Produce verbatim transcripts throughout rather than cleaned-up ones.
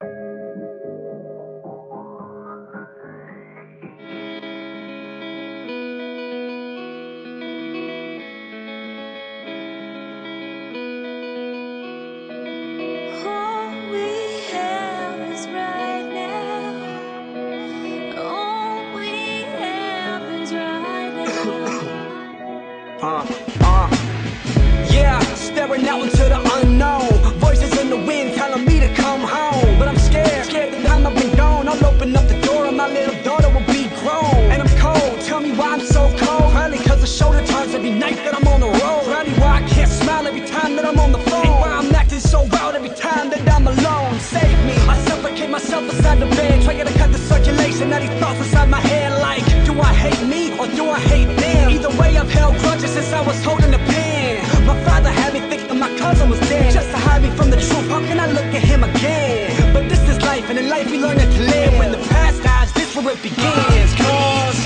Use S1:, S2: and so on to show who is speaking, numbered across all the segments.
S1: Uh, uh, yeah, staring out into the unknown. Voices in the wind telling me to come home, but I'm scared, scared the time I've been gone. I'll open up the door and my little daughter will be grown. And I'm cold, tell me why I'm so cold. Probably cause the shoulder turns every night that I'm on the road. Probably why I can't smile every time that I'm on the phone. And why I'm acting so wild every time that I'm alone. Save me, I suffocate myself inside the bed, trying to cut the circulation of these thoughts inside my head. Like, do I hate me or do I hate them? Either way, I've held grudges since I was holding the pen. My father had me thinking my cousin was dead, just to hide me from the truth. How can I look at him again? But this is life, and in life we learn to live. When the past dies, this where it begins. Cause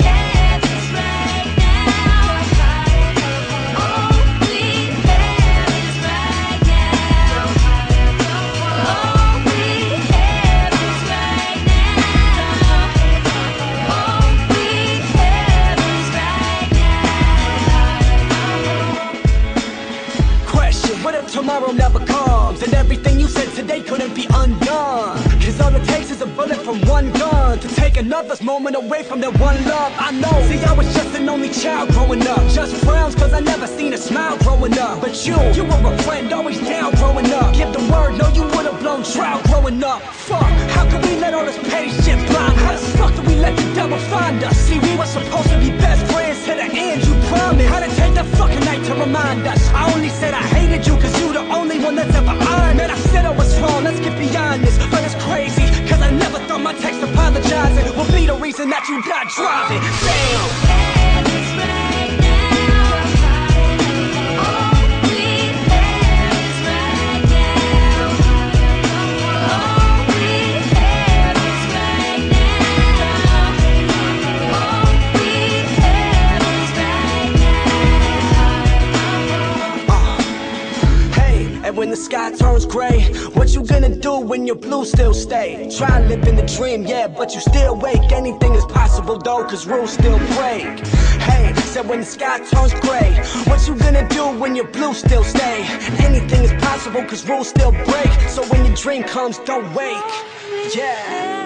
S1: tomorrow never comes, and everything you said today couldn't be undone. Cause all it takes is a bullet from one gun to take another's moment away from that one love. I know, see I was just an only child growing up, just frowns cause I never seen a smile growing up. But you, you were a friend, always down growing up. Give the word, no you would've blown trial growing up. Fuck, how could we let all this petty shit blind us? How the fuck did we let the devil find us? See we were supposed to be best friends to the end, you promised. How to take that fucking night to remind us? I only said I hated you cause you the only one that's ever earned it. I said I was wrong, let's get beyond this. But it's crazy, cause I never thought my text apologizing will be the reason that you not driving. Damn. When the sky turns gray, what you gonna do when your blue still stay? Try living the dream, yeah, but you still wake. Anything is possible though, cause rules still break. Hey, said when the sky turns gray, what you gonna do when your blue still stay? Anything is possible cause rules still break. So when your dream comes, don't wake. Yeah.